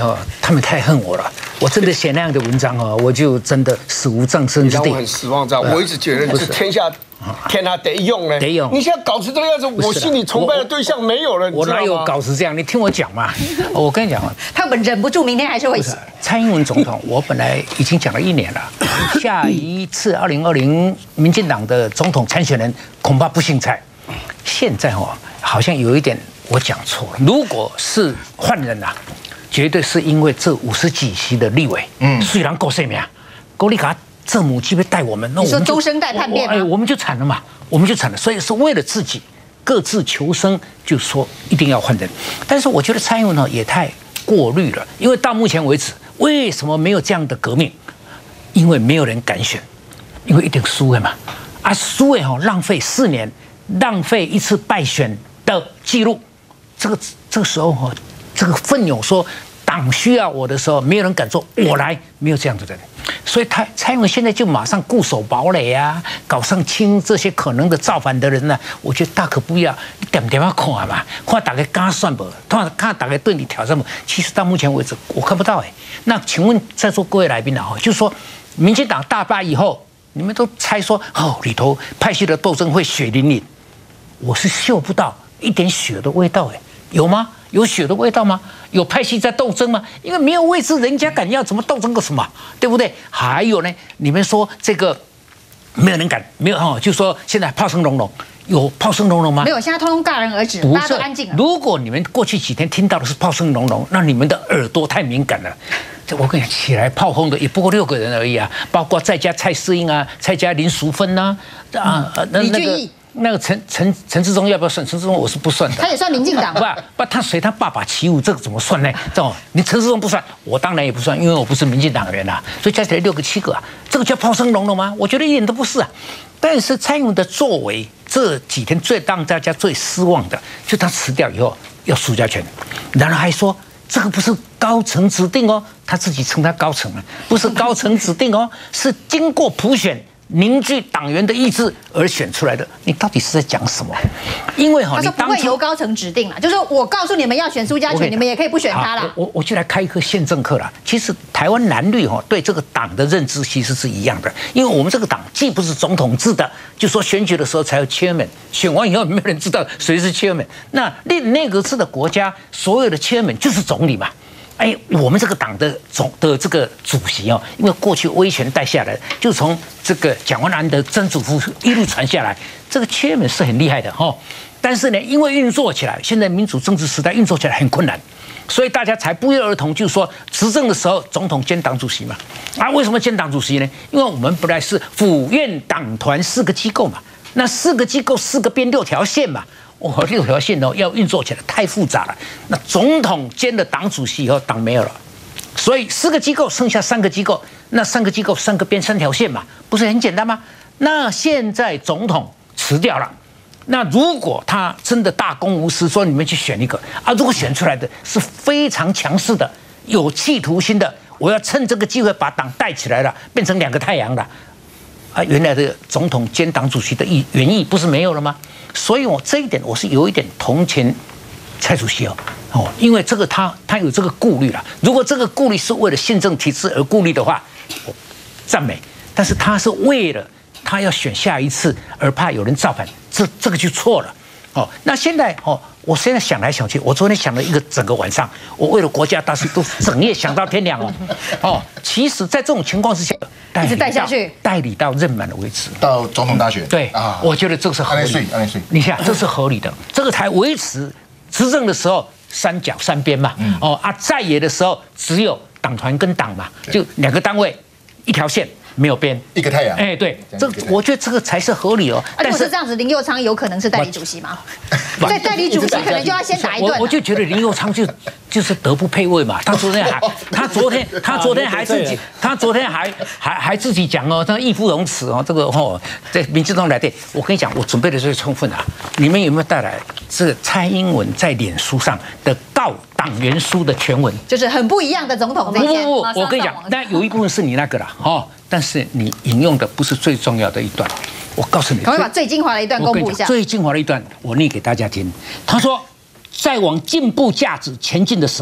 哦，他们太恨我了。我真的写那样的文章哦，我就真的死无葬身之地。 我很失望，这样。我一直觉得你是天下得用呢。 得用。 你现在搞成这个样子，我心里崇拜的对象没有了。 我哪有搞成这样？你听我讲嘛。我跟你讲啊， 他们忍不住明天还是会写。 蔡英文总统，我本来已经讲了1年了，下一次2020民进党的总统参选人恐怕不姓蔡。现在哦，好像有一点我讲错了。如果是换人啊。绝对是因为这50几席的立委，虽然够谁名，够你卡这母鸡会带我们，那我们你说中生代叛变吗？ 我们就惨了嘛，我们就惨了。所以是为了自己各自求生，就说一定要换人。但是我觉得蔡英文呢也太过滤了，因为到目前为止，为什么没有这样的革命？因为没有人敢选，因为一定输了嘛。啊，输了浪费4年，浪费1次败选的记录。这个时候这个奋勇说党需要我的时候，没有人敢说我来，没有这样的人，所以蔡英文现在就马上固守堡垒啊，搞上清这些可能的造反的人呢，我觉得大可不要，你点点看嘛，看大家敢算不，看大家对你挑战不，其实到目前为止我看不到哎。那请问在座各位来宾啊，就是说民进党大败以后，你们都猜说里头派系的斗争会血淋淋，我是嗅不到一点血的味道哎，有吗？有血的味道吗？有派系在斗争吗？因为没有位置，人家敢要怎么斗争个什么，对不对？还有呢，你们说这个没有人敢，没有就说现在炮声隆隆，有炮声隆隆吗？ 没有，现在通通戛然而止，大家都安静了。 如果你们过去几天听到的是炮声隆隆，那你们的耳朵太敏感了。这我跟你讲，起来炮轰的也不过6个人而已啊，包括在家蔡适应啊，在家林淑芬呐， 李俊毅。 那个陈志忠要不要算？陈志忠我是不算的， 他也算民进党。 不，他随他爸爸起舞，这个怎么算呢？这种你陈志忠不算，我当然也不算，因为我不是民进党员啊。所以加起来6个7个啊，这个叫炮声隆隆吗？我觉得一点都不是啊。但是蔡英文的作为这几天最让大家最失望的，就他辞掉以后要苏家权，然后还说这个不是高层指定哦，他自己称他高层啊，不是高层指定哦，是经过普选。凝聚党员的意志而选出来的，你到底是在讲什么？因为他说不会由高层指定了，就是我告诉你们要选苏家全，你们也可以不选他了。 我就来开一课宪政课了。其实台湾蓝绿对这个党的认知其实是一样的，因为我们这个党既不是总统制的，就说选举的时候才有 chairman， 选完以后没有人知道谁是 chairman。那内阁制的国家，所有的 chairman 就是总理嘛。我们这个党的这个主席因为过去威权带下来，就从这个蒋万安的曾祖父一路传下来，这个chairman是很厉害的但是呢，因为运作起来，现在民主政治时代运作起来很困难，所以大家才不约而同就说，执政的时候总统兼党主席嘛。为什么兼党主席呢？因为我们本来是府院党团4个机构嘛，那4个机构4个编6条线嘛。6条线要运作起来太复杂了。那总统兼了党主席以后，党没有了，所以4个机构剩下3个机构，那3个机构3个编3条线嘛，不是很简单吗？那现在总统辞掉了，那如果他真的大公无私，说你们去选一个如果选出来的是非常强势的、有企图心的，我要趁这个机会把党带起来了，变成2个太阳了。原来的总统兼党主席的原意不是没有了吗？所以这一点我是有一点同情蔡主席因为这个他有这个顾虑了。如果这个顾虑是为了宪政体制而顾虑的话，我赞美。但是他是为了他要选下一次而怕有人造反，这个就错了。那现在我现在想来想去，我昨天想了一个整个晚上，我为了国家大事都整夜想到天亮其实，在这种情况之下， 一直带下去， 代理到任满的为止， 到总统大选。 对我觉得这是合理的。你想，这是合理的，这个才维持执政的时候3角3边嘛。在野的时候只有党团跟党嘛，就2个单位1条线。没有编 1个太阳， 对，我觉得这个才是合理但是这样子，林右昌有可能是代理主席吗？在代理主席可能就要先打一顿。 我就觉得林右昌就是德不配位嘛。他昨天还自己讲他义不容辞这个在民进党来电，我跟你讲，我准备的最充分啊。你们有没有带来这个蔡英文在脸书上的告党员书的全文？ 就是很不一样的总统这些。 不，我跟你讲，但有一部分是你那个啦但是你引用的不是最重要的一段，我告诉你， 赶快把最精华的一段公布一下。 最精华的一段，我念给大家听。他说，在往进步价值前进的时候，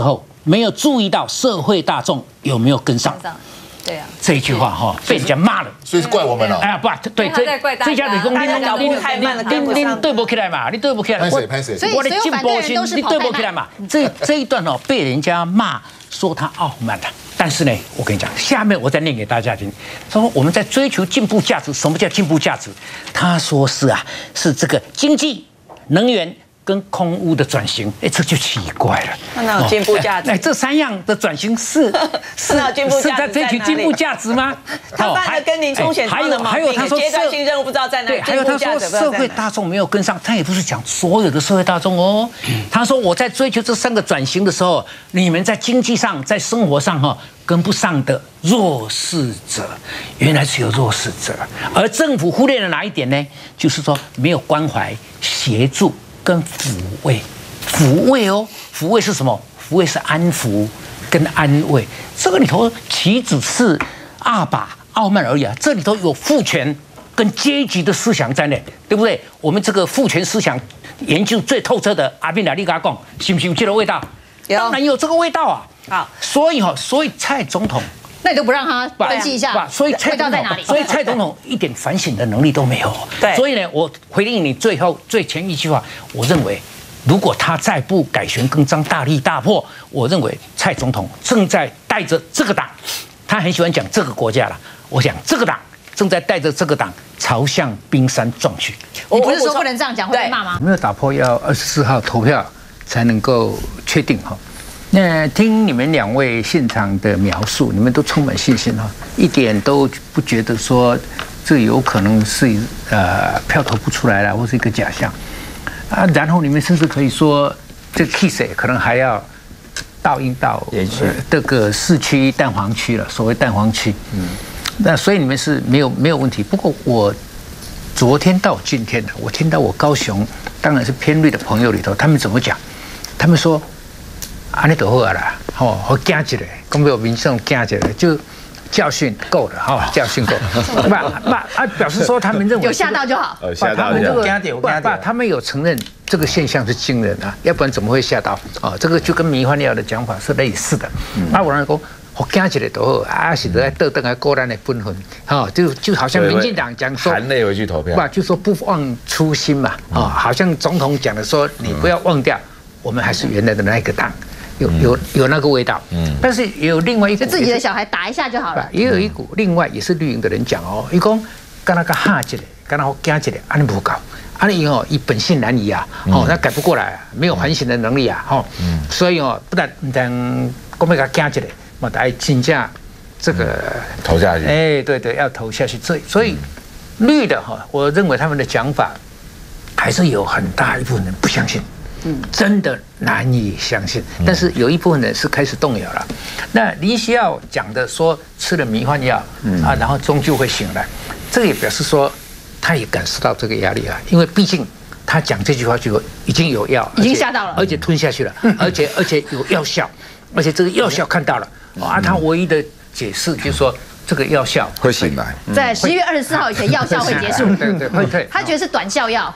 没有注意到社会大众有没有跟上。 对啊， 这一句话哈被人家骂了， 所以是怪我们了。 哎呀，不对，这家理工你对不起来嘛，你对不起来。 拍谁？ 所以我的进步心，你对不起来嘛。这一段哦被人家骂说他傲慢了，但是呢，我跟你讲，下面我再念给大家听。他说我们在追求进步价值，什么叫进步价值？他说是这个经济、能源。跟空污的转型，哎，这就奇怪了。 那有进步价值？ 哎，这3样的转型是在追求进步价值吗？ 他犯了跟林冲选还有他说阶段性任务不知道在哪里。 还有他说社会大众没有跟上，他也不是讲所有的社会大众哦。他说我在追求这3个转型的时候，你们在经济上、在生活上跟不上的弱势者，原来是有弱势者，而政府忽略了哪一点呢？就是说没有关怀、协助。跟抚慰哦，抚慰是什么？抚慰是安抚跟安慰。这个里头岂只是阿爸傲慢而已啊！这里头有父权跟阶级的思想在内，对不对？我们这个父权思想研究最透彻的阿宾达利嘎贡，是不是有这个味道？当然有这个味道啊！好，所以蔡总统。 那你都不让他分析一下， 所以味道在哪里？ 所以蔡总统一点反省的能力都没有。对，所以呢，我回应你最前一句话，我认为，如果他再不改弦更张、大力大破，我认为蔡总统正在带着这个党，他很喜欢讲这个国家了。我想这个党正在带着这个党朝向冰山撞去。 你不是说不能这样讲会被骂吗？ 没有打破，要24号投票才能够确定哈。那听你们2位现场的描述，你们都充满信心哈，一点都不觉得说这有可能是票投不出来了，或是一个假象啊。然后你们甚至可以说，这个 case 可能还要倒映到这个市区蛋黄区了，所谓蛋黄区。那所以你们是没有问题。不过我昨天到今天我听到我高雄当然是偏绿的朋友里头，他们怎么讲？他们说。安尼就好啊啦，好惊一个，讲有民众惊一个，就教训够了教训够了。表示说他们认为有吓到就好。 吓到就好。 他们有承认这个现象是惊人啊，要不然怎么会吓到？这个就跟迷幻药的讲法是类似的。我人讲，好惊一个就好，是在倒腾个咱的本分，就好像民进党讲说， 含泪回去投票， 就说不忘初心嘛，好像总统讲的说，你不要忘掉，我们还是原来的那个党。有那个味道，但是也有另外一股， 就自己的小孩打一下就好了。 也有一股另外也是绿营的人讲伊讲跟那个哈一个，跟那好惊一个，安尼不搞，安尼以本性难移啊，他改不过来，没有反省的能力啊，所以不但讲要惊一个，嘛来真正这个投下去， 对，要投下去。所以绿的我认为他们的讲法还是有很大一部分人不相信。真的难以相信，但是有一部分人是开始动摇了。那李希耀讲的说吃了迷幻药然后终究会醒来，这个也表示说他也感受到这个压力啊，因为毕竟他讲这句话就已经有药， 已经吓到了， 而且吞下去了，而且有药效，而且这个药效看到了他唯一的解释就是说这个药效会醒来， 在11月24号以前药效会结束， 对，会退。 他觉得是短效药。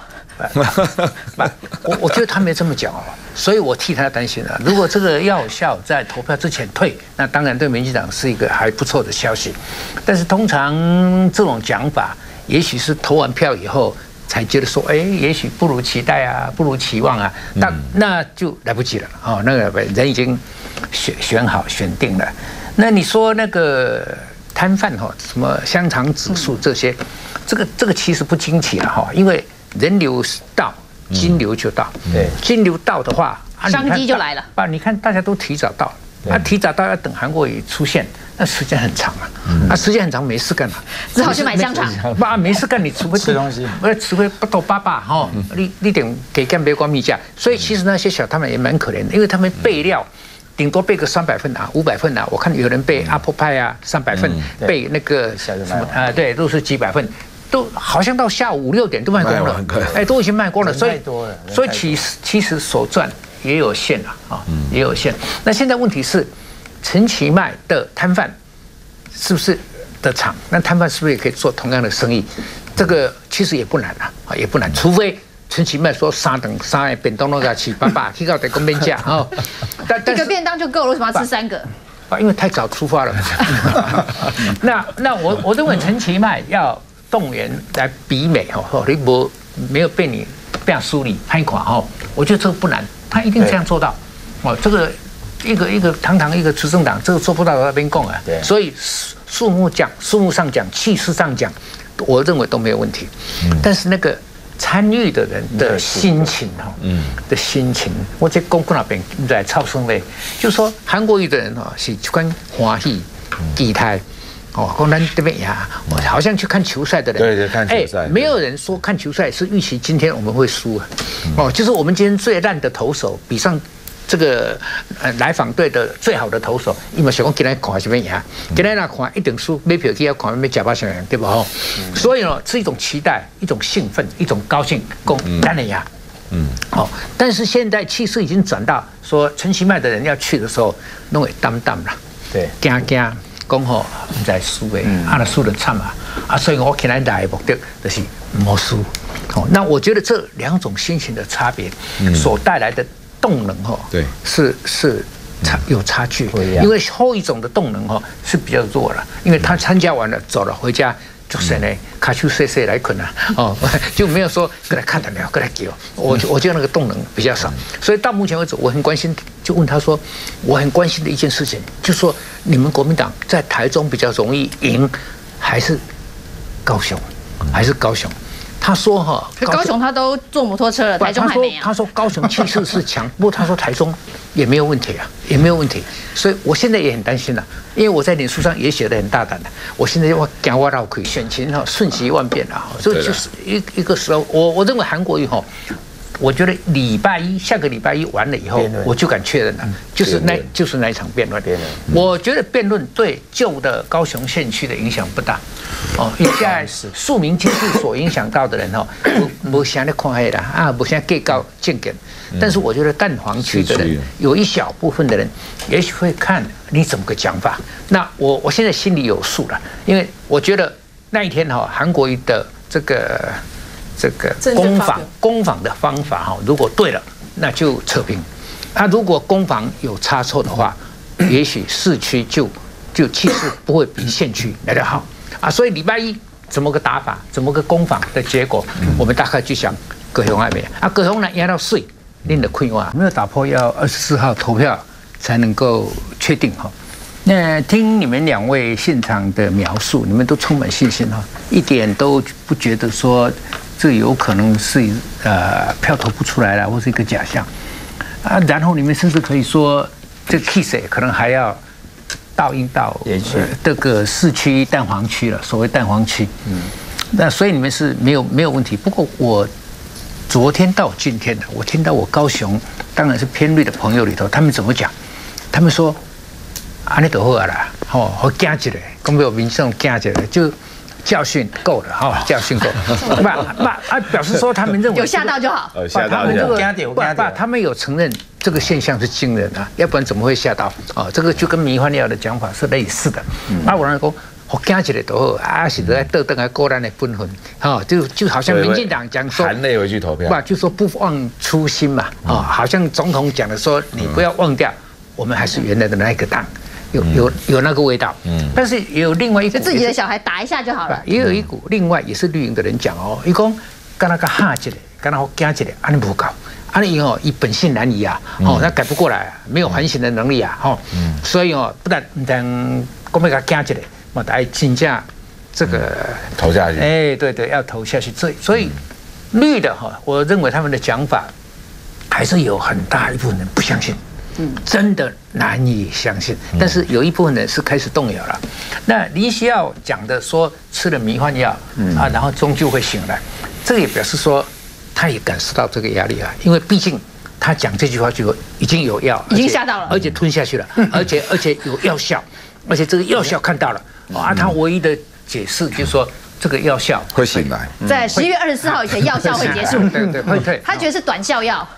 我觉得他没这么讲所以我替他担心了。如果这个药效在投票之前退，那当然对民进党是一个还不错的消息。但是通常这种讲法，也许是投完票以后才觉得说，也许不如期待啊，不如期望啊，那就来不及了那个人已经选好选定了。那你说那个摊贩什么香肠指数这些，这个其实不惊奇了因为。人流到，金流就到。对，金流到的话， 商机就来了。 你看大家都提早到，提早到要等韩国瑜出现，那时间很长时间很长没事干只好去买香肠。 没事干，你除非吃东西， 除非不到爸你点给干别关密价。所以其实那些小摊贩也蛮可怜的，因为他们备料。顶多备个300份500份我看有人备apple pie 300份，备那个什么对，都是几百份。都好像到下午5、6点都卖光了，都已经卖光了，所以其实手赚也有限也有限。那现在问题是，陈其迈的摊贩是不是的厂？那摊贩是不是也可以做同样的生意？这个其实也不难也不难，除非陈其迈说三个便当都给他吃，800去到得公边价哦。 一个便当就够了，为什么要吃3个？ 因为太早出发了。那我认为陈其迈要动员来比美哦，你没有被你梳理拍垮哦，我觉得这个不难，他一定这样做到哦。这个一个堂堂一个执政党，这个做不到那边供啊。所以数目上讲，气势上讲，我认为都没有问题。但是那个参与的人的心情哈，的心情，我在公共那边在超生嘞，就说韩国瑜的人哈是去看欢喜、期待。哦，讲咱这边呀，好像去看球赛的人， 对，看球赛， 没有人说看球赛是预期今天我们会输啊。哦，就是我们今天最烂的投手比上这个来访队的最好的投手，因为想讲今天看什么赢，今天那看一定输，买票去要看要假巴什么对不？哦，所以呢是一种期待，一种兴奋，一种高兴，讲咱的呀。哦，但是现在气势已经转到说陈其迈的人要去的时候，弄会淡淡啦， 对， 惊。讲吼，唔知输的，那输得惨啊！所以我起来来的目的就是冇输。哦，那我觉得这2种心情的差别，所带来的动能哈，对，是有差距。因为后一种的动能哈是比较弱了，因为他参加完了走了回家。就是呢，卡丘塞塞来困啊，哦，就没有说跟他看得了，跟他给我觉得那个动能比较少，所以到目前为止，我很关心，就问他说，我很关心的一件事情，就是说你们国民党在台中比较容易赢，还是高雄？他说哈， 高雄他都坐摩托车了，台中还没啊。 他说高雄气势是强，不过他说台中也没有问题啊，也没有问题。所以我现在也很担心了，因为我在脸书上也写得很大胆的，我现在要讲话到可以选情哈瞬息万变了，所以就是一个时候，我认为韩国瑜哈。我觉得下个礼拜一完了以后，我就敢确认了，就是那一场辩论。我觉得辩论对旧的高雄县区的影响不大，哦，因为现在庶民经济所影响到的人哦，不像你看黑啦啊，不像更高见见。但是我觉得蛋黄区的人有一小部分的人，也许会看你怎么个讲法。那我现在心里有数了，因为我觉得那一天哈，韩国瑜的这个攻防的方法哈，如果对了，那就扯平；如果攻防有差错的话，也许市区就气势不会比县区来得好啊。所以礼拜一怎么个打法，怎么个攻防的结果，我们大概就想高雄还没啊，高雄呢压到水，拎的亏哇，没有打破要24号投票才能够确定哈。那听你们2位现场的描述，你们都充满信心哈，一点都不觉得说这有可能是票投不出来了，或是一个假象啊。然后你们甚至可以说，这 case 可能还要倒映到这个市区蛋黄区了，所谓蛋黄区。那所以你们是没有问题。不过我昨天到今天的，我听到我高雄当然是偏绿的朋友里头，他们怎么讲？他们说。安尼就好啊啦，吼，好惊一个，讲没有民众惊一个，就教训够了哈，教训够。表示说他们认为有吓到就好。 吓到就好。 他们有承认这个现象是惊人啊，要不然怎么会吓到？哦，这个就跟迷幻药的讲法是类似的。我人讲好惊一个就好，是在倒腾来过咱的分分，哈，就好像民进党讲说含泪回去投票， 就说不忘初心嘛，好像总统讲的说你不要忘掉，我们还是原来的那一个党。有那个味道，但是也有另外一股， 就自己的小孩打一下就好了。 也有一股另外也是绿营的人讲哦，伊讲跟那个哈起来，跟那好惊起来，安尼不搞，安尼哦，以本性难移啊，哦，他改不过来，没有反省的能力啊，哦，所以哦，不但讲要给他惊起来，嘛，还真正这个投下去， 对，要投下去。所以绿的哈，我认为他们的讲法还是有很大一部分人不相信。真的难以相信，但是有一部分人是开始动摇了。那李希耀讲的说吃了迷幻药然后终究会醒来，这个也表示说他也感受到这个压力啊，因为毕竟他讲这句话就已经有药， 已经吓到了， 而且吞下去了，而且有药效，而且这个药效看到了他唯一的解释就是说这个药效会醒来， 在11月24号以前药效会结束， 对，会退， 他觉得是短效药。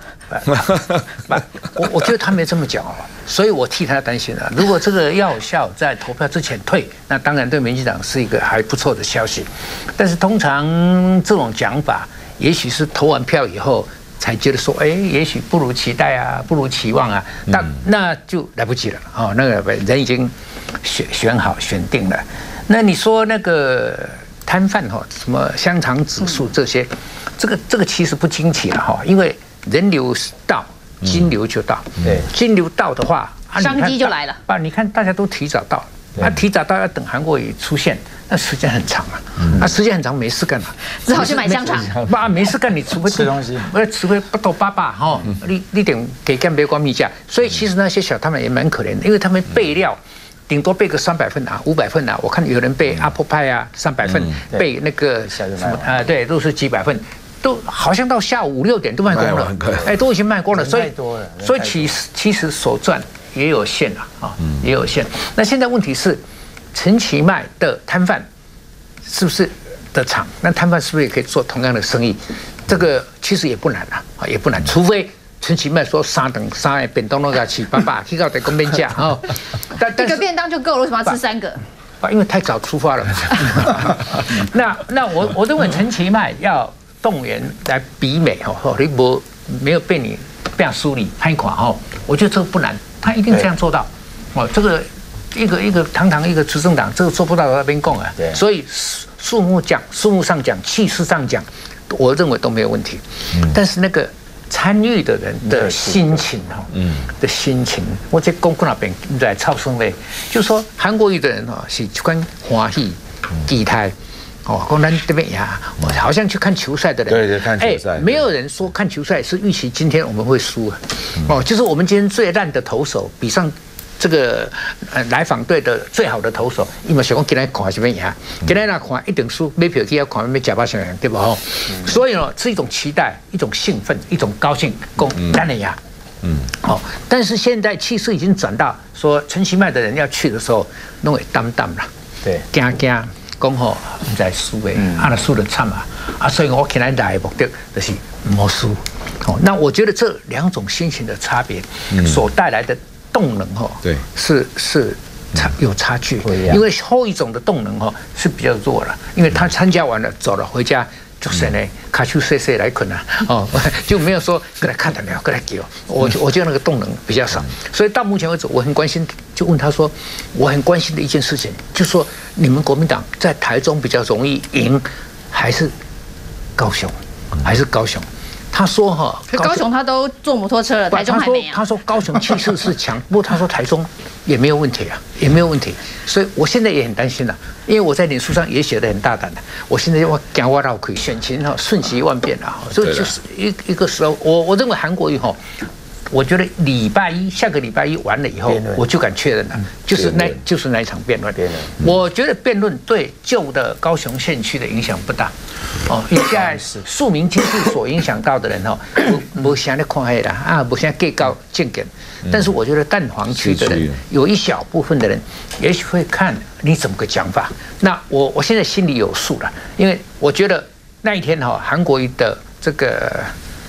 我觉得他没这么讲哦，所以我替他担心了。如果这个药效在投票之前退，那当然对民进党是一个还不错的消息。但是通常这种讲法也许是投完票以后才觉得说，也许不如期待啊，不如期望啊，那就来不及了哦，那个人已经选好选定了。那你说那个摊贩哈，什么香肠指数这些，这个其实不惊奇了哈，因为人流到，金流就到，对，金流到的话， 商机就来了。 你看大家都提早到。提早到要等韩国瑜出现，那时间很长啊，时间很长没事干了， 只好去买香肠。 没事干，你除非吃东西， 除非不到爸哈，你点给干别光密价。所以其实那些小摊们也蛮可怜的，因为他们备料顶多备个300份啊，500份啊。我看有人备apple pie啊300份，备那个什么对，都是几百份。都好像到下午5、6点都卖光了，都已经卖光了，所以其实手赚也有限啊，也有限。那现在问题是，陈其迈的摊贩是不是的厂？那摊贩是不是也可以做同样的生意？这个其实也不难啊，也不难，除非陈其迈说3个便当都要吃800，去到得公边价啊。 一个便当就够了，为什么要吃3个？ 因为太早出发了。那我认为陈其迈要动员来比美哦，你没有被你梳理拍垮哦，我觉得这个不难，他一定这样做到哦。这个一个堂一个执政党，这个做不到那边供啊。所以数目上讲，气势上讲，我认为都没有问题。但是那个参与的人的心情哈，的心情，我在公共那边在超生嘞，就说韩国瑜的人哈是就跟欢喜期待。公咱这边呀，好像去看球赛的人， 对，看球赛， 没有人说看球赛是预期今天我们会输啊，就是我们今天最烂的投手比上这个来访队的最好的投手，因为想讲今天看什么赢，今天那看一定输，买票去要看要假巴什么对不？所以呢是一种期待，一种兴奋，一种高兴，讲咱的呀。但是现在气势已经转到说陈其迈的人要去的时候，弄会担了，对，惊。讲吼，唔知输的，那输得惨所以我起来来的目的就是冇输。那我觉得这2种心情的差别所带来的动能对，是有差距，因为后一种的动能是比较弱了，因为他参加完了走了回家。就是呢，卡丘塞来困啊，就没有说过来看得了，过来给我觉得那个动能比较少，所以到目前为止，我很关心，就问他说，我很关心的一件事情，就是说你们国民党在台中比较容易赢，还是高雄？他说高雄他都坐摩托车了，台中还没有。 他说高雄气势是强，不过他说台中也没有问题啊，也没有问题。所以我现在也很担心了，因为我在脸书上也写得很大胆的，我现在要讲我绕可以选情瞬息万变了，所以就是一个时候，我认为韩国瑜我觉得下个礼拜一完了以后，我就敢确认了，就是那一场辩论。我觉得辩论对旧的高雄县区的影响不大，因为现在庶民经济所影响到的人不像你看黑啦不像计较政见，但是我觉得蛋黄区的人有一小部分的人，也许会看你怎么个讲法。那我现在心里有数了，因为我觉得那一天韩国瑜的这个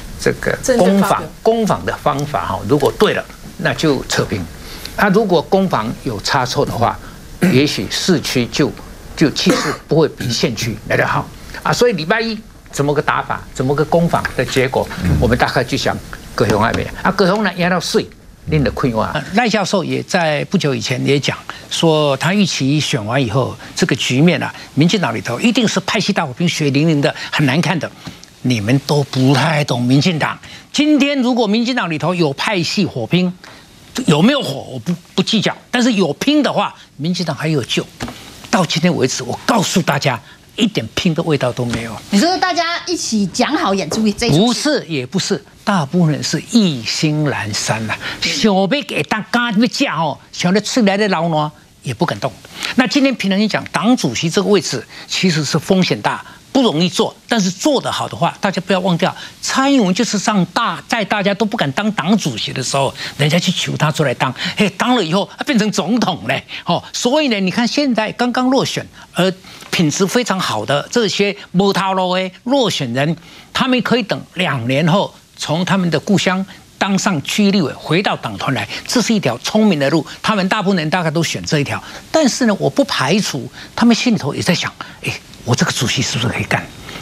攻防的方法如果对了，那就扯平；如果攻防有差错的话，也许市区就气势不会比县区来得好所以礼拜一怎么个打法，怎么个攻防的结果，我们大概就想高雄那边高雄呢压到水。令的困惑赖教授也在不久以前也讲说，他预期选完以后，这个局面民进党里头一定是派系大火拼，血淋淋的，很难看的。你们都不太懂民进党。今天如果民进党里头有派系火拼，有没有火我不计较，但是有拼的话，民进党还有救。到今天为止，我告诉大家，一点拼的味道都没有。 你说大家一起讲好演出这一出？ 不是，也不是，大部分人是意兴阑珊啦，想要给大家要架想要出来的老卵也不敢动。那今天平常心讲，党主席这个位置其实是风险大。不容易做，但是做得好的话，大家不要忘掉，蔡英文就是在大家都不敢当党主席的时候，人家去求他出来当，当了以后变成总统嘞，所以呢，你看现在刚刚落选，而品质非常好的这些没套路的落选人，他们可以等2年后从他们的故乡当上区域立委，回到党团来，这是一条聪明的路。他们大部分人大概都选这一条，但是呢，我不排除他们心里头也在想，我这个主席是不是可以干？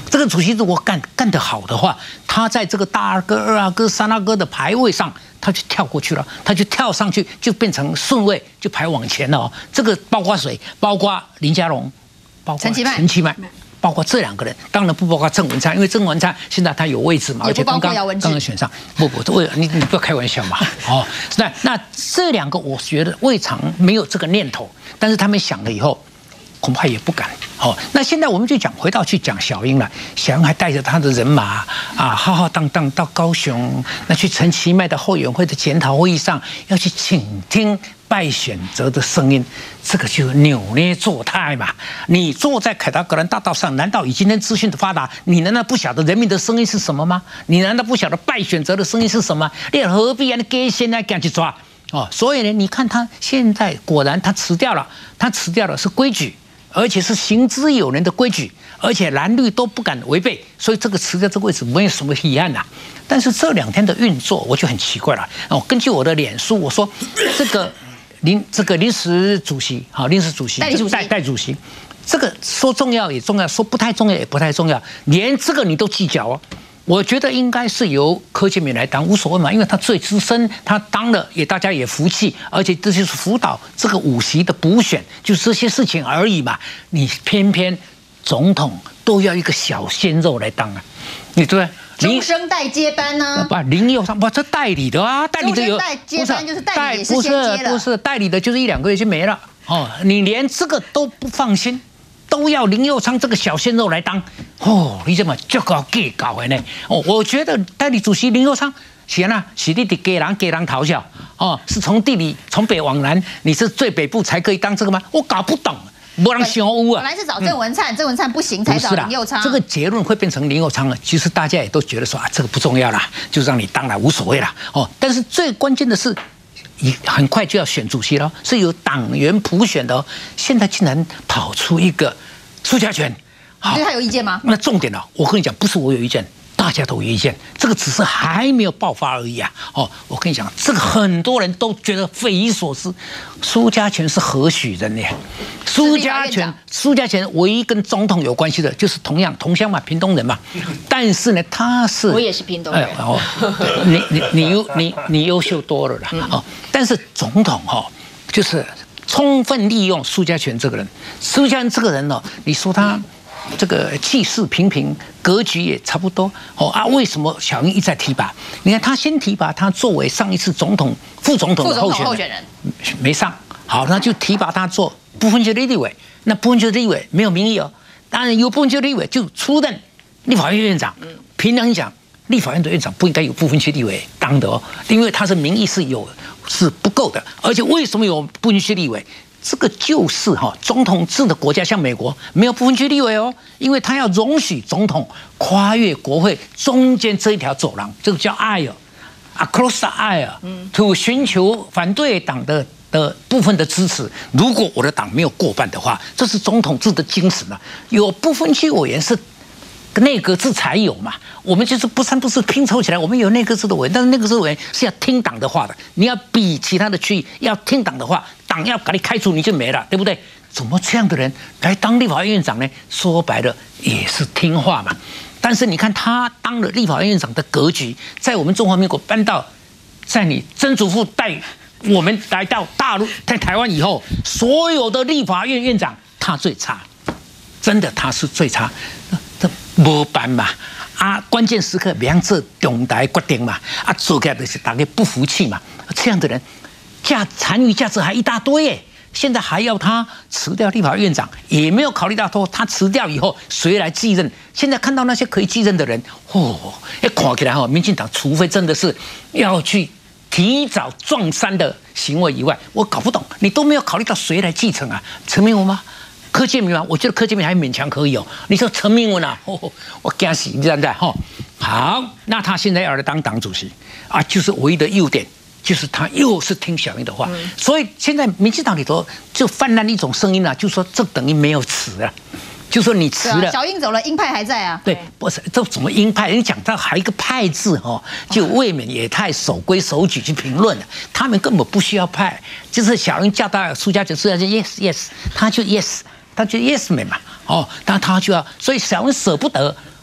这个主席如果干得好的话，他在这个大阿哥、二阿哥、三阿哥的排位上，他就跳过去了，他就跳上去，就变成顺位，就排往前了哦。这个包括谁？包括林佳龙，包括陈其迈。包括这2个人，当然不包括郑文灿，因为郑文灿现在他有位置嘛，而且刚刚选上。不，你不要开玩笑嘛。哦，那这2个，我觉得未尝没有这个念头，但是他们想了以后，恐怕也不敢。哦，那现在我们就回到去讲小英了。小英还带着他的人马啊，浩浩荡荡到高雄，那去陈其迈的后援会的检讨会议上，要去倾听败选者的声音，这个就扭捏作态嘛。你坐在凯达格兰大道上，难道以今天资讯的发达，你难道不晓得人民的声音是什么吗？你难道不晓得败选者的声音是什么？你何必让给现在赶去抓？哦，所以呢，你看他现在果然他辞掉了，是规矩，而且是行之有年的规矩，而且蓝绿都不敢违背，所以这个辞掉这个位置没有什么遗憾呐。但是这2天的运作，我就很奇怪了。哦，根据我的脸书，我说这个临时主席，代主席，这个说重要也重要，说不太重要也不太重要，连这个你都计较哦。我觉得应该是由柯建铭来当，无所谓嘛，因为他最资深，他当了大家也服气，而且这就是辅导这个5席的补选，就是这些事情而已嘛。你偏偏总统都要一个小鲜肉来当啊，你对不对？ 终身代接班呢？ 不，林佑昌不，这代理的啊，代理的有代接班就是代理也是先接了， 不是代理的，就是1-2个月就没了哦。你连这个都不放心。都要林佑昌这个小鲜肉来当哦，你怎么这个给搞的呢？哦，我觉得代理主席林佑昌行啊，是你的给人嘲笑哦，是从北往南，你是最北部才可以当这个吗？我搞不懂，没人想污啊。 本来是找郑文灿，郑文灿不行才找林佑昌。 这个结论会变成林佑昌了。其实大家也都觉得说啊，这个不重要啦，就让你当了无所谓啦。哦，但是最关键的是。很快就要选主席了，是由党员普选的哦。现在竟然跑出一个苏家全， 你对他有意见吗？ 那重点了，我跟你讲，不是我有意见，大家都有意见，这个只是还没有爆发而已啊。哦，我跟你讲，这个很多人都觉得匪夷所思。苏家全是何许人呢？苏家全唯一跟总统有关系的，就是同乡嘛，屏东人嘛。但是呢，他是我也是屏东人。 哦，你优秀多了啦。哦，但是总统就是充分利用苏家全这个人。苏家全这个人呢，你说他这个气势平平，格局也差不多哦啊。为什么小英一再提拔？你看他先提拔他作为上一次副总统的候选人，没上。好，那就提拔他做不分区的立委。那不分区的立委没有民意哦，当然有不分区的立委就出任立法院院长。平常讲，立法院的院长不应该有不分区立委当的哦，因为他是民意是不够的。而且为什么有不分区立委？这个就是总统制的国家，像美国没有不分区立委哦，因为他要容许总统跨越国会中间这一条走廊，这个叫 aisle，across the aisle，to 寻求反对党的部分的支持。如果我的党没有过半的话，这是总统制的精神啊。有不分区委员是内阁制才有嘛，我们就是不是拼凑起来，我们有内阁制的委员，但是内阁制委员是要听党的话的，你要比其他的区域要听党的话，党要把你开除你就没了，对不对？怎么这样的人来当立法院院长呢？说白了也是听话嘛。但是你看他当了立法院院长的格局，在我们中华民国搬到在你曾祖父带我们来到大陆，在台湾以后，所有的立法院院长他最差，真的他是最差，这没办嘛啊！关键时刻别让这重大决定嘛啊，做起来就是大家不服气嘛。这样的人残余价值还一大堆耶，现在还要他辞掉立法院院长，也没有考虑到说他辞掉以后谁来继任。现在看到那些可以继任的人，看起来民进党除非真的是要去提早撞山的行为以外，我搞不懂，你都没有考虑到谁来继承啊？陈明文吗？柯建铭吗？我觉得柯建铭还勉强可以哦。你说陈明文啊，我惊死，你知不知道？好，那他现在要来当党主席啊，就是唯一的优点，就是他又是听小英的话，所以现在民进党里头就泛滥一种声音啊，就说这等于没有辞啊。就说你辞了， 小英走了，鹰派还在啊。 对，不是这怎么鹰派？你讲到还一个派字就未免也太守规守矩去评论了。他们根本不需要派，就是小英叫到苏家全yes，他就 yes， 他就 yes 没嘛。但他就要，所以小英舍不得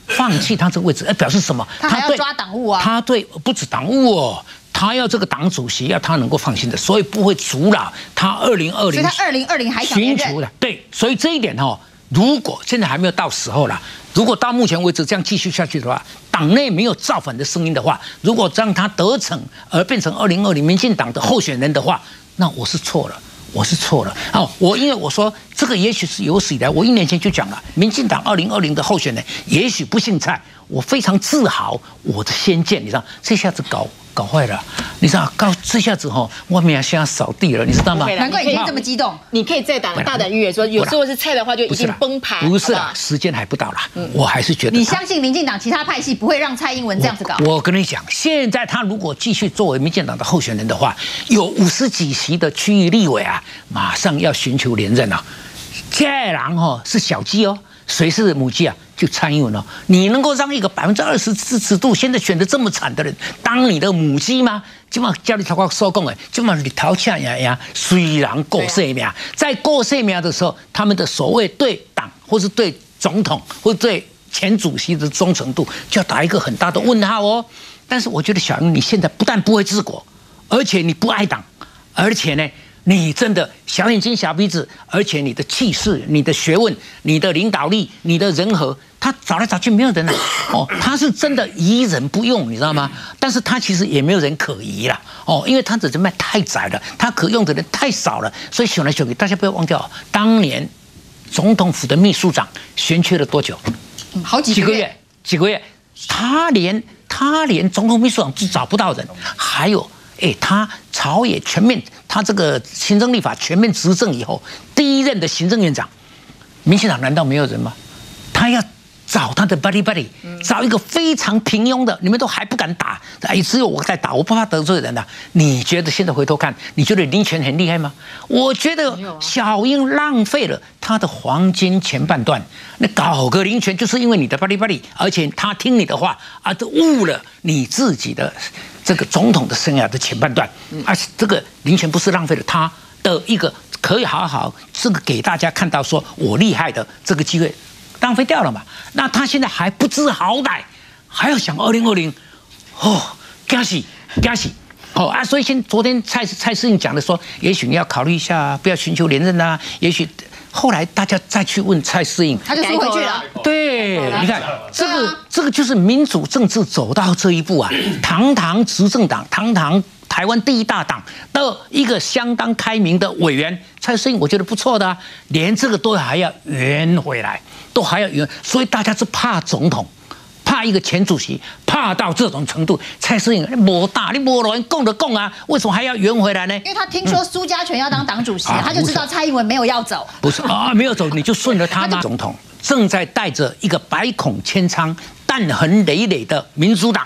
放弃他这个位置，表示什么？ 他还要抓党务啊！ 他对不止党务哦，他要这个党主席要他能够放心的，所以不会阻挠他2020。所以他2020还想连任。 对，所以这一点哦，如果现在还没有到时候啦，如果到目前为止这样继续下去的话，党内没有造反的声音的话，如果让他得逞而变成2020民进党的候选人的话，那我是错了。因为我说这个也许是有史以来，我1年前就讲了，民进党2020的候选人也许不姓蔡，我非常自豪我的先见，你知道，这下子搞坏了，你知道，这下子我们现在扫地了，你知道吗？ 难怪你今天这么激动。 你可以再大胆预言说，有时候是蔡的话就一定崩盘。 不是啦，时间还不到啦。我还是觉得你相信民进党其他派系不会让蔡英文这样子搞。 我跟你讲，现在他如果继续作为民进党的候选人的话，有50几席的区域立委啊，马上要寻求连任了。这人是小鸡哦，谁是母鸡啊？就蔡英文哦，你能够让一个20%支持度现在选得这么惨的人当你的母鸡吗？今晚叫你头壳说讲的，今晚你头前呀，虽然过世命，在过世命的时候，他们的所谓对党或是对总统或是对前主席的忠诚度，就要打一个很大的问号哦。但是我觉得小英你现在不但不会治国，而且你不爱党，而且呢，你真的小眼睛小鼻子，而且你的气势、你的学问、你的领导力、你的人和，他找来找去没有人他是真的疑人不用，你知道吗？但是他其实也没有人可疑啦因为他的人脉太窄了，他可用的人太少了，所以选来选去，大家不要忘掉，当年总统府的秘书长悬缺了多久？ 好几个月， 他连总统秘书长都找不到人，还有。他朝野全面，他这个行政立法全面执政以后，第一任的行政院长，民进党难道没有人吗？他要找他的 buddy， 找一个非常平庸的，你们都还不敢打，只有我在打，我不怕得罪人的。你觉得现在回头看，你觉得林权很厉害吗？我觉得小英浪费了他的黄金前半段。那搞个林权，就是因为你的 buddy， 而且他听你的话都误了你自己的这个总统的生涯的前半段，而且这个林权不是浪费了他的一个可以好好这个给大家看到说我厉害的这个机会，浪费掉了嘛？那他现在还不知好歹，还要想2020，惊死！所以昨天蔡适应讲的说，也许你要考虑一下，不要寻求连任啊，也许。后来大家再去问蔡适应， 他就输回去了。 对，你看这个就是民主政治走到这一步啊，堂执政党，台湾第一大党的一个相当开明的委员蔡适应，我觉得不错的连这个都还要圆回来，所以大家是怕总统。怕一个前主席，怕到这种程度，蔡适应你没大，你没人供的供啊，为什么还要圆回来呢？ 因为他听说苏家全要当党主席，他就知道蔡英文没有要走。 不是没有走，你就顺着他吗？总统正在带着一个百孔千疮、弹痕累累的民进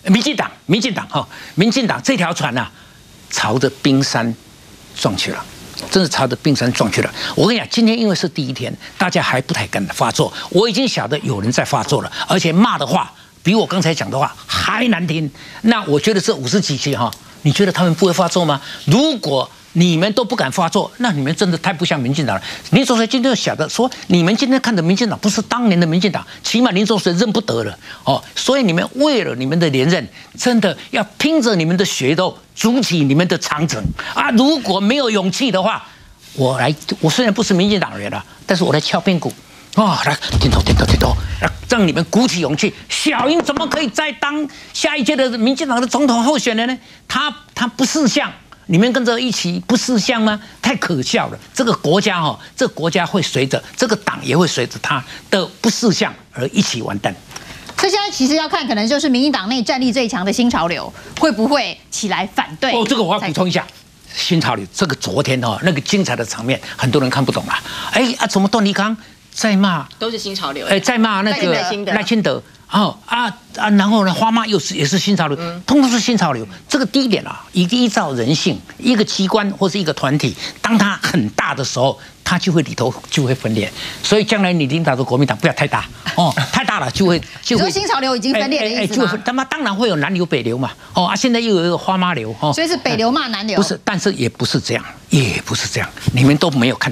党这条船朝着冰山撞去了。真是朝着冰山撞去了。我跟你讲，今天因为是第一天，大家还不太敢发作。我已经晓得有人在发作了，而且骂的话比我刚才讲的话还难听。那我觉得这50几期你觉得他们不会发作吗？如果你们都不敢发作，那你们真的太不像民进党了。林卓绥今天晓得说，你们今天看的民进党不是当年的民进党，起码林卓绥认不得了所以你们为了你们的连任，真的要拼着你们的血肉，筑起你们的长城如果没有勇气的话，我虽然不是民进党人了，但是我来敲边鼓来点头，让你们鼓起勇气。小英怎么可以再当下一届的民进党的总统候选人呢？他不识相。你们跟着一起不识相吗？太可笑了！这个国家这个国家会随着这个党也会随着他的不识相而一起完蛋。 所以现在其实要看，可能就是民进党内战力最强的新潮流会不会起来反对。 这个我要补充一下，新潮流这个昨天那个精彩的场面，很多人看不懂怎么段宜康在骂， 都是新潮流， 在骂那个赖清德。然后呢，花妈也是新潮流，通通是新潮流。这个第一点依照人性，一个机关或是一个团体，当它很大的时候，它就会里头就会分裂。所以将来你领导的国民党不要太大太大了就会。 所以新潮流已经分裂的意思吗？ 他妈当然会有南流北流嘛现在又有一个花妈流所以是北流骂南流。 不是，但是也不是这样，你们都没有看懂。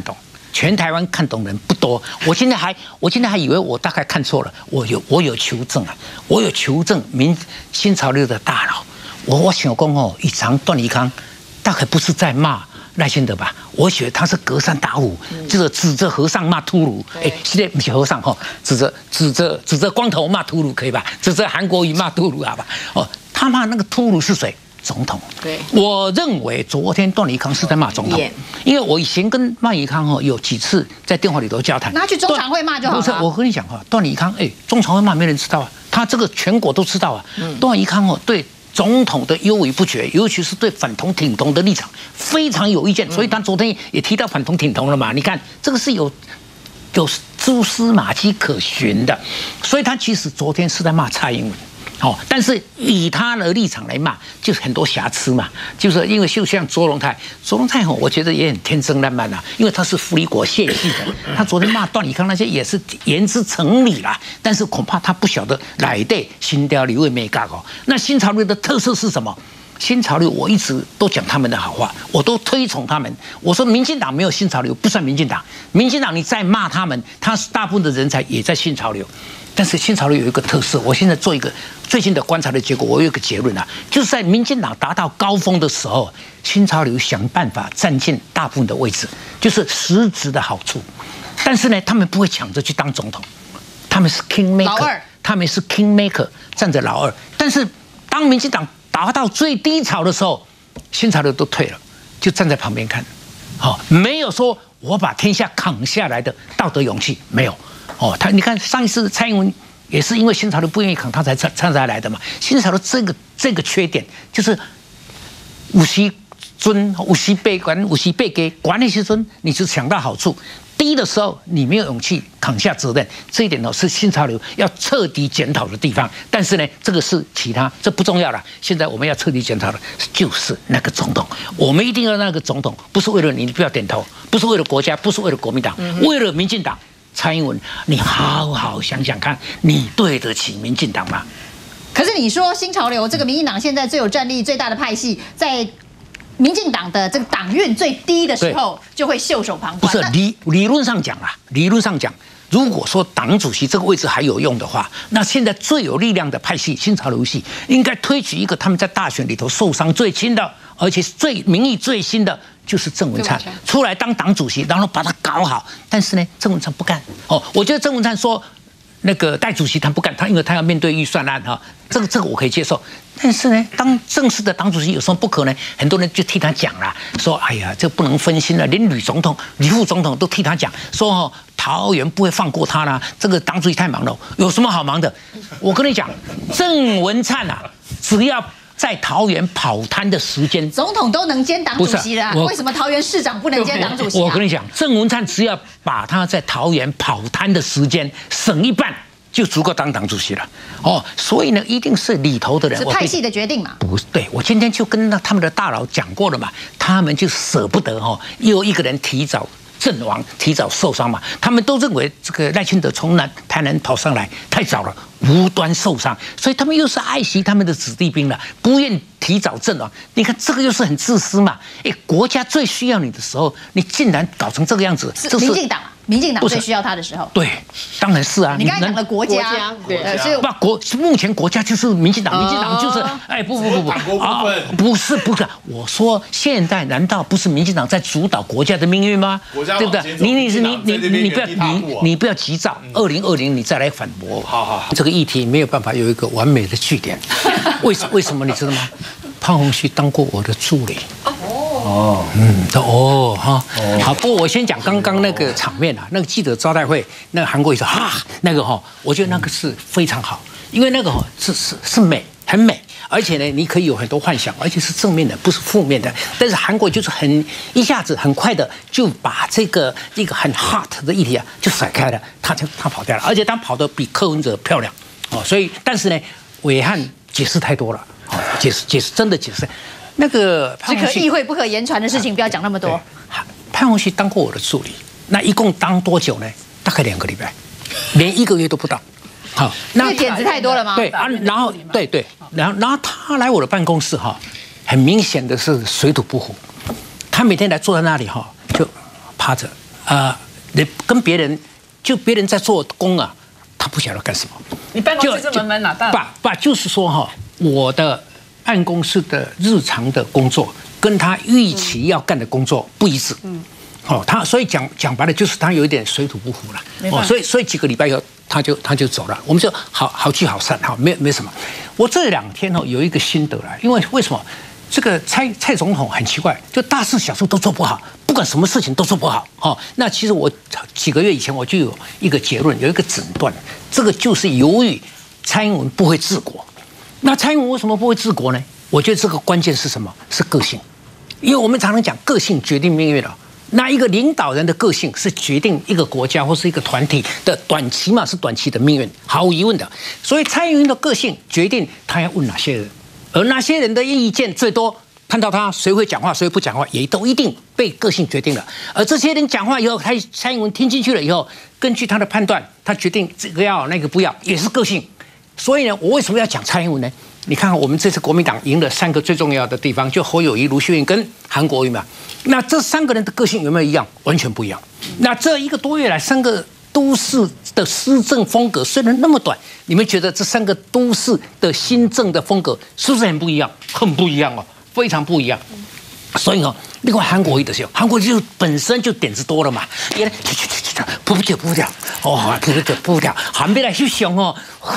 全台湾看懂人不多。我今天还以为我大概看错了，我有求证啊，我有求证新潮流的大佬。我想讲哦，以前段宜康大概不是在骂赖清德吧？我觉得他是隔山打虎，就是指着和尚骂秃噜。现在不是和尚哈，指着光头骂秃噜可以吧？指着韩国瑜骂秃噜好吧？哦，他骂那个秃噜是谁？总统。对，我认为昨天段宜康是在骂总统，因为我以前跟段宜康有几次在电话里头交谈。 拿去中常会骂就好了。 不是，我跟你讲哈，段宜康中常会骂没人知道啊，他这个全国都知道啊。段宜康对总统的优为不绝，尤其是对反同挺同的立场非常有意见，所以他昨天也提到反同挺同了嘛。你看这个是有蛛丝马迹可循的，所以他其实昨天是在骂蔡英文。但是以他的立场来骂，就是很多瑕疵嘛。就是因为就像卓荣泰，我觉得也很天真烂漫啊，因为他是福利国谢系的，他昨天骂段宜康那些也是言之成理啦。但是恐怕他不晓得来对新调里位没搞哦。那新潮流的特色是什么？新潮流我一直都讲他们的好话，我都推崇他们。我说民进党没有新潮流不算民进党，民进党你再骂他们，他大部分的人才也在新潮流。但是新潮流有一个特色，我现在做一个最近的观察的结果，我有一个结论啊，就是在民进党达到高峰的时候，新潮流想办法占尽大部分的位置，就是实质的好处。但是呢，他们不会抢着去当总统，他们是 king maker， 他们是 king maker， 站着老二。但是当民进党达到最低潮的时候，新潮流都退了，就站在旁边看，没有说我把天下扛下来的道德勇气，没有。你看上一次蔡英文也是因为新潮流不愿意扛，他才来的嘛。新潮流这个缺点就是有时尊，有时被管，有时被给管那些尊，你只想到好处。低的时候你没有勇气扛下责任，这一点是新潮流要彻底检讨的地方。但是呢，这个是其他，这不重要了。现在我们要彻底检讨的就是那个总统，我们一定要那个总统，不是为了你不要点头，不是为了国家，不是为了国民党，为了民进党。蔡英文，你好好想想看，你对得起民进党吗？ 可是你说新潮流这个民进党现在最有战力、最大的派系，在民进党的这个党运最低的时候，就会袖手旁观。 不是理论上讲啊，理论上讲，如果说党主席这个位置还有用的话，那现在最有力量的派系新潮流系应该推举一个他们在大选里头受伤最轻的，而且民意最新的。就是郑文灿出来当党主席，然后把他搞好。但是呢，郑文灿不干。我觉得郑文灿说那个代主席他不干，因为他要面对预算案哈，这个我可以接受。但是呢，当正式的党主席有什么不可能？很多人就替他讲啦，说哎呀，这不能分心了，连吕副总统都替他讲，说桃园不会放过他啦，这个党主席太忙了，有什么好忙的？我跟你讲，郑文灿啊，只要在桃园跑摊的时间， 总统都能兼党主席了，为什么桃园市长不能兼党主席？ 我跟你讲，郑文灿只要把他在桃园跑摊的时间省一半，就足够当党主席了。所以呢，一定是里头的人， 是派系的决定嘛？ 不对，我今天就跟他们的大佬讲过了嘛，他们就舍不得又一个人提早阵亡，提早受伤嘛，他们都认为这个赖清德从台南跑上来太早了，无端受伤，所以他们又是爱惜他们的子弟兵了，不愿提早阵亡。你看这个又是很自私嘛！国家最需要你的时候，你竟然搞成这个样子， 是民进党最需要他的时候。 对，当然是啊。 你刚才讲的国家， 对，是目前国家就是民进党，民进党就是不是，我说现在难道不是民进党在主导国家的命运吗？对不对？你不要急躁，2020你再来反驳。好，这个议题没有办法有一个完美的句点。为什么你知道吗？潘虹旭当过我的助理。好，不过我先讲刚刚那个场面啊，那个记者招待会，那个韩国瑜说那个我觉得那个是非常好，因为那个是美，很美，而且呢，你可以有很多幻想，而且是正面的，不是负面的。但是韩国就是一下子很快的就把这个一个很 hot 的议题啊就甩开了，他跑掉了，而且他跑得比柯文哲漂亮所以但是呢，暐瀚解释太多了，解释真的解释。那个只可意会不可言传的事情，不要讲那么多。 潘虹旭当过我的助理，那一共当多久呢？大概2个礼拜，连1个月都不到。好， 那点子太多了吗？ 对啊，然后然后他来我的办公室很明显的是水土不服。他每天来坐在那里就趴着你跟别人别人在做工啊，他不晓得干什么。 你办公室这门哪大？ 就是说哈，我的办公室的日常的工作跟他预期要干的工作不一致。他所以讲白了就是他有一点水土不服了。所以几个礼拜以后他就走了，我们就好聚好散，没什么。我这2天有一个心得了，因为为什么？这个蔡总统很奇怪，就大事小事都做不好，不管什么事情都做不好。那其实我几个月以前我就有一个结论，有一个诊断，这个就是由于蔡英文不会治国。那蔡英文为什么不会治国呢？我觉得这个关键是什么？是个性，因为我们常常讲个性决定命运了。那一个领导人的个性是决定一个国家或是一个团体的起码是短期的命运，毫无疑问的。所以蔡英文的个性决定他要问哪些人。而那些人的意见最多，看到他谁会讲话，谁不讲话，也都一定被个性决定了。而这些人讲话以后，蔡英文听进去了以后，根据他的判断，他决定这个要那个不要，也是个性。所以呢，我为什么要讲蔡英文呢？你看看我们这次国民党赢了3个最重要的地方，就侯友宜、卢秀燕跟韩国瑜嘛。那这3个人的个性有没有一样？完全不一样。那这1个多月来，3个都市的施政风格虽然那么短，你们觉得这3个都市的新政的风格是不是很不一样？很不一样哦，非常不一样。所以另外韩国瑜的时候，韩国瑜就本身就点子多了嘛，也扑不掉，扑不掉，韩边来就凶哦。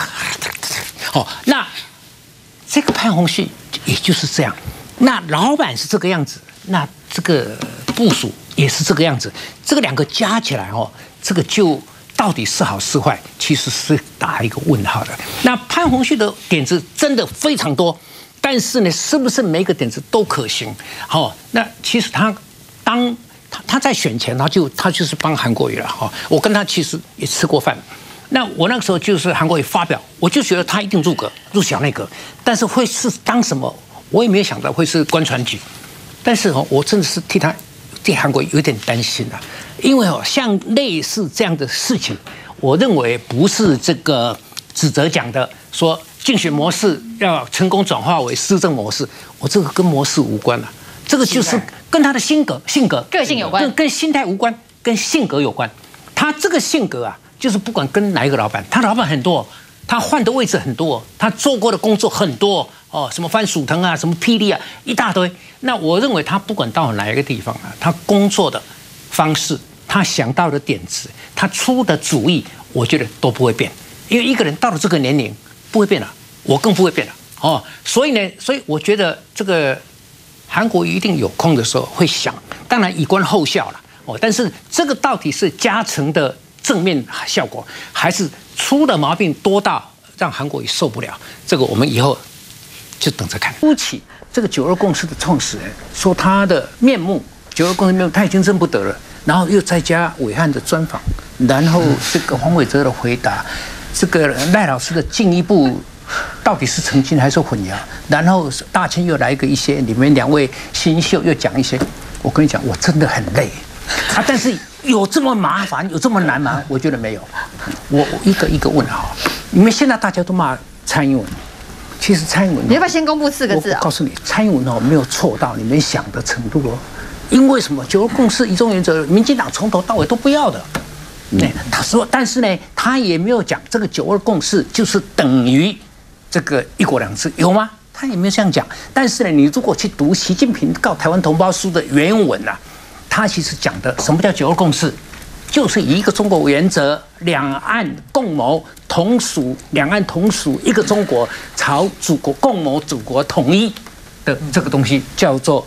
那这个潘虹旭也就是这样，那老板是这个样子，那这个部属也是这个样子，这个2个加起来这个就到底是好是坏，其实是打一个问号的。那潘虹旭的点子真的非常多，但是呢，是不是每一个点子都可行？那其实他在选前他就是帮韩国瑜了我跟他其实也吃过饭。那我那个时候就是韩国瑜发表，我就觉得他一定入小内阁，但是会是当什么，我也没有想到会是官船局。但是我真的是替韩国有点担心啊，因为像类似这样的事情，我认为不是这个指责讲的说竞选模式要成功转化为施政模式，我这个跟模式无关了，这个就是跟他的性格、 个性有关， 跟心态无关，跟性格有关。他这个性格啊，就是不管跟哪一个老板，他老板很多，他换的位置很多，他做过的工作很多什么番薯藤啊，什么霹雳啊，一大堆。那我认为他不管到哪一个地方啊，他工作的方式，他想到的点子，他出的主意，我觉得都不会变。因为一个人到了这个年龄不会变了，我更不会变了所以我觉得这个韩国瑜一定有空的时候会想，当然以观后效了但是这个到底是加成的正面效果，还是出了毛病多到让韩国瑜受不了？这个我们以后就等着看。初期这个9·2共识的创始人说他的面目，9·2共识面目他已经认不得了，然后又再加暐瀚的专访，然后这个黄伟哲的回答，这个赖老师的进一步到底是澄清还是混淆，然后大千又来一些，你们2位新秀又讲一些，我跟你讲，我真的很累但是有这么麻烦，有这么难吗？我觉得没有。我一个一个问你们现在大家都骂蔡英文，其实蔡英文， 你要不要先公布4个字我告诉你，蔡英文没有错到你们想的程度因为什么？9·2共识、一中原则，民进党从头到尾都不要的。他说，但是呢，他也没有讲这个9·2共识就是等于这个1国2制，有吗？他也没有这样讲。但是呢，你如果去读习近平告台湾同胞书的原文他其实讲的什么叫9·2共识，就是以一个中国原则，两岸共谋同属，两岸同属一个中国，朝祖国共谋祖国统一的这个东西叫做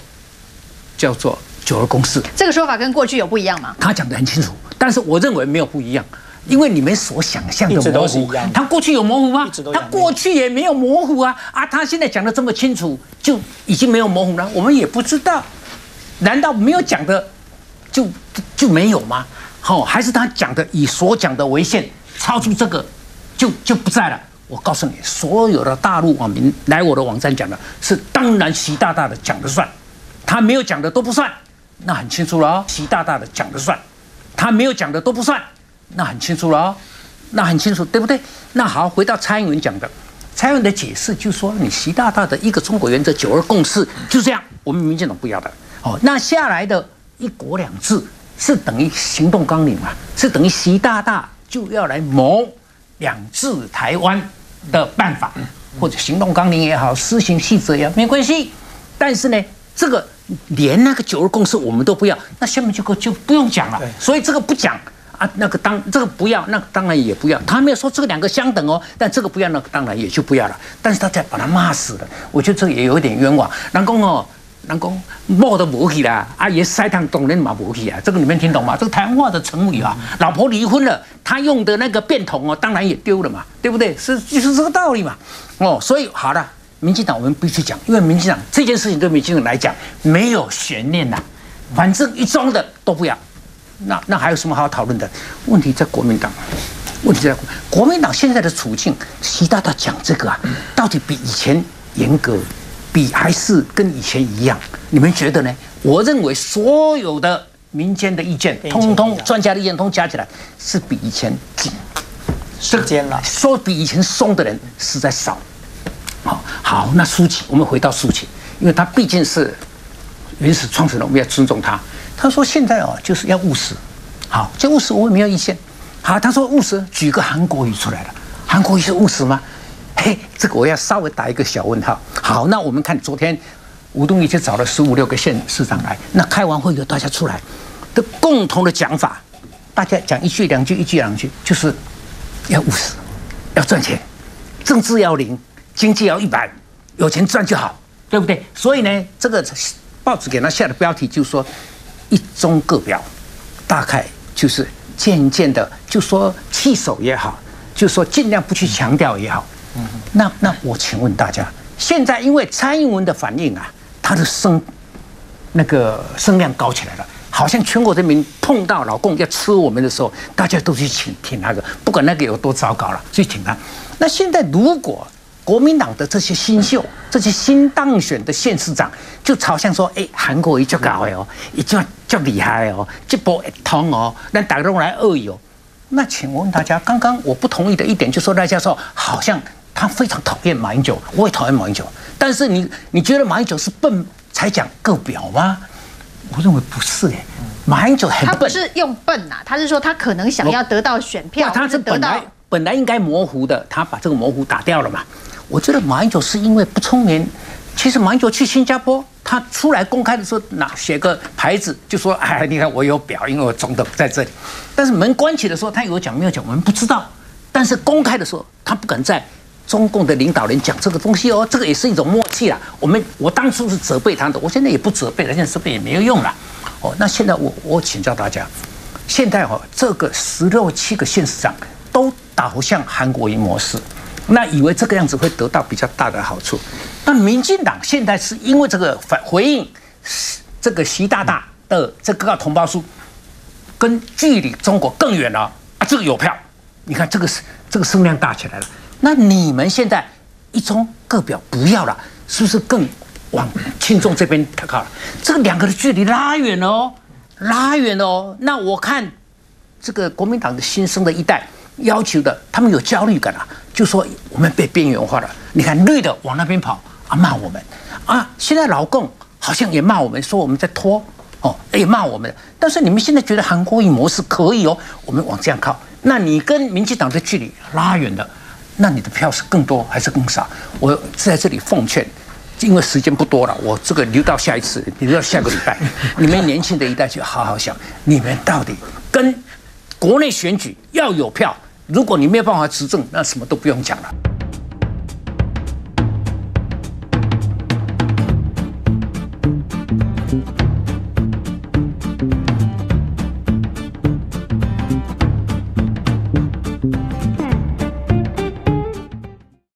9·2共识。 这个说法跟过去有不一样吗？ 他讲得很清楚，但是我认为没有不一样，因为你们所想象的模糊，他过去有模糊吗？他过去也没有模糊他现在讲得这么清楚，就已经没有模糊了，我们也不知道，难道没有讲的就没有吗？还是他讲的以所讲的为限，超出这个就不在了？我告诉你，所有的大陆网民来我的网站讲的是，当然习大大的讲的算，他没有讲的都不算，那很清楚了习大大的讲的算，他没有讲的都不算，那很清楚了那很清楚，对不对？那好，回到蔡英文讲的，蔡英文的解释就是说，你习大大的一个中国原则9·2共识就这样，我们民进党不要的那下来的1国2制， 是等于行动纲领嘛，是等于习大大就要来谋两制台湾的办法，或者行动纲领也好，施行细则也好，没关系。但是呢，这个连那个9·2共识我们都不要，那下面就不用讲了。所以这个不讲啊，那个这个不要，那个当然也不要。他没有说这个2个相等哦，但这个不要，那个当然也就不要了。但是他再把他骂死了，我觉得这个也有一点冤枉。人讲某都无去啦，啊也塞汤当然嘛无去啊，这个你们听懂吗？这个台湾话的成语啊，老婆离婚了，他用的那个便桶哦，当然也丢了嘛，对不对？就是这个道理嘛。哦，所以好了，民进党我们必须讲，因为民进党这件事情对民进党来讲没有悬念呐，反正一中的都不要，那还有什么好讨论的？问题在国民党，问题在国民党现在的处境，习大大讲这个啊，到底比以前严格？还是跟以前一样？你们觉得呢？我认为所有的民间的意见，通专家的意见通加起来，是比以前紧， 时间了。 说比以前松的人实在少。好，那苏起，我们回到苏起，因为他毕竟是原始创始人，我们要尊重他。他说现在就是要务实。好，这务实我也没有意见。好，他说务实，举个韩国瑜出来了，韩国瑜是务实吗？嘿，这个我要稍微打一个小问号。好，那我们看昨天吴敦义就找了15、16个县市长来，那开完会以后大家出来的共同的讲法，大家讲1句2句，1句2句，就是要务实，要赚钱，政治要灵，经济要100，有钱赚就好，对不对？所以呢，这个报纸给他下的标题就是说一中各表，大概就是渐渐的，就说弃守也好，就说尽量不去强调也好。那我请问大家，现在因为蔡英文的反应啊，他的声量高起来了，好像全国人民碰到老共要吃我们的时候，大家都去挺那个，不管那个有多糟糕了，去挺他。那现在如果国民党的这些新秀、这些新当选的县市长，就朝向说，韩国瑜就搞的哦，也就厉害哦，这波一通哦，那大家都来恶意哦。那请问大家，刚刚我不同意的一点，就是说赖教授好像他非常讨厌马英九，我也讨厌马英九，但是你觉得马英九是笨才讲各表吗？我认为不是马英九很笨， 他不是用笨呐，他是说他可能想要得到选票， 他是本来应该模糊的，他把这个模糊打掉了嘛。我觉得马英九是因为不聪明，其实马英九去新加坡，他出来公开的时候，写个牌子就说，你看我有表，因为我总统在这里。但是门关起的时候，他有讲没有讲，我们不知道。但是公开的时候，他不敢在中共的领导人讲这个东西哦，这个也是一种默契啦。我当初是责备他的，我现在也不责备了，现在责备也没有用了。那现在我请教大家，现在这个16、17个县市长都导向韩国瑜模式，那以为这个样子会得到比较大的好处。那民进党现在是因为这个回应这个习大大的这个同胞书，跟距离中国更远了啊，这个有票。你看这个声量大起来了。那你们现在一中各表不要了，是不是更往亲中这边靠了？这个2个的距离拉远了哦，拉远了哦。那我看这个国民党的新生的一代要求的，他们有焦虑感啊，就说我们被边缘化了。你看绿的往那边跑啊，骂我们啊。现在老共好像也骂我们，说我们在拖也骂我们。但是你们现在觉得韩国瑜模式可以哦，我们往这样靠。那你跟民进党的距离拉远了，那你的票是更多还是更少？我在这里奉劝，因为时间不多了，我这个留到下一次，留到下个礼拜。你们年轻的一代去好好想，你们到底跟国内选举要有票，如果你没有办法执政，那什么都不用讲了。